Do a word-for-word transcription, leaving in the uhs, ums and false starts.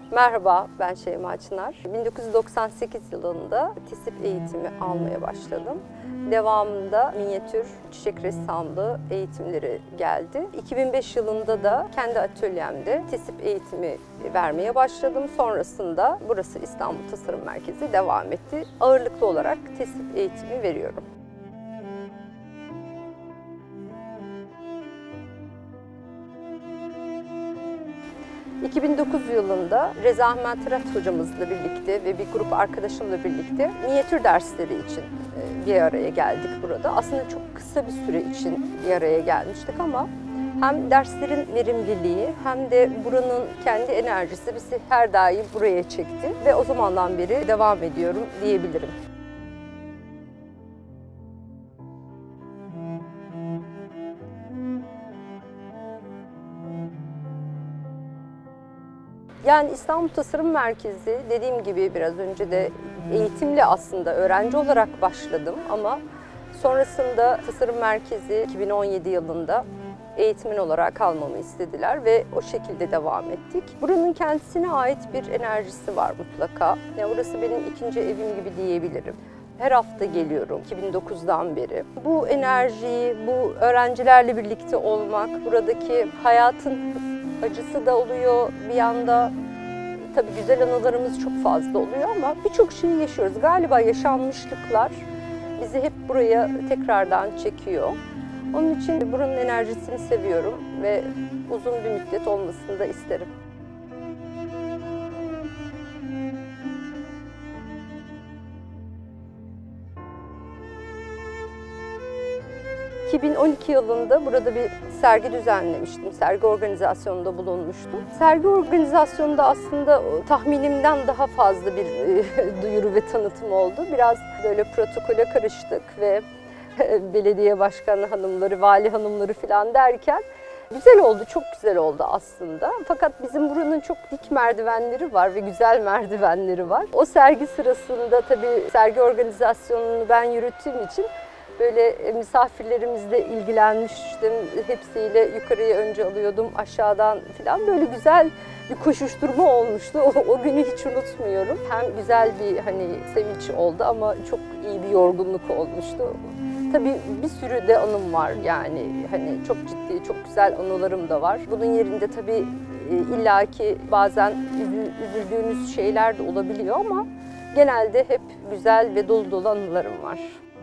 Merhaba, ben Şeyma Çınar. bin dokuz yüz doksan sekiz yılında TİSİP eğitimi almaya başladım. Devamında minyatür, çiçek ressamlığı eğitimleri geldi. iki bin beş yılında da kendi atölyemde TİSİP eğitimi vermeye başladım. Sonrasında burası İstanbul Tasarım Merkezi devam etti. Ağırlıklı olarak TİSİP eğitimi veriyorum. iki bin dokuz yılında Reza Ahmet Tırat hocamızla birlikte ve bir grup arkadaşımla birlikte minyatür dersleri için bir araya geldik burada. Aslında çok kısa bir süre için bir araya gelmiştik ama hem derslerin verimliliği hem de buranın kendi enerjisi bizi her daim buraya çekti ve o zamandan beri devam ediyorum diyebilirim. Yani İstanbul Tasarım Merkezi, dediğim gibi biraz önce de eğitimle aslında öğrenci olarak başladım ama sonrasında Tasarım Merkezi iki bin on yedi yılında eğitmen olarak almamı istediler ve o şekilde devam ettik. Buranın kendisine ait bir enerjisi var mutlaka. Yani burası benim ikinci evim gibi diyebilirim. Her hafta geliyorum iki bin dokuzdan beri. Bu enerjiyi, bu öğrencilerle birlikte olmak, buradaki hayatın acısı da oluyor bir yanda. Tabii güzel anılarımız çok fazla oluyor ama birçok şeyi yaşıyoruz. Galiba yaşanmışlıklar bizi hep buraya tekrardan çekiyor. Onun için buranın enerjisini seviyorum ve uzun bir müddet olmasını da isterim. iki bin on iki yılında burada bir sergi düzenlemiştim. Sergi organizasyonunda bulunmuştum. Sergi organizasyonunda aslında tahminimden daha fazla bir duyuru ve tanıtım oldu. Biraz böyle protokole karıştık ve belediye başkanı hanımları, vali hanımları falan derken güzel oldu, çok güzel oldu aslında. Fakat bizim buranın çok dik merdivenleri var ve güzel merdivenleri var. O sergi sırasında tabii sergi organizasyonunu ben yürüttüğüm için böyle misafirlerimizle ilgilenmiştim. Hepsiyle yukarıya önce alıyordum, aşağıdan falan. Böyle güzel bir koşuşturma olmuştu. O, o günü hiç unutmuyorum. Hem güzel bir hani sevinç oldu ama çok iyi bir yorgunluk olmuştu. Tabii bir sürü de anım var yani hani çok ciddi, çok güzel anılarım da var. Bunun yerinde tabii illaki bazen üzüldüğünüz şeyler de olabiliyor ama genelde hep güzel ve dolu dolu anılarım var.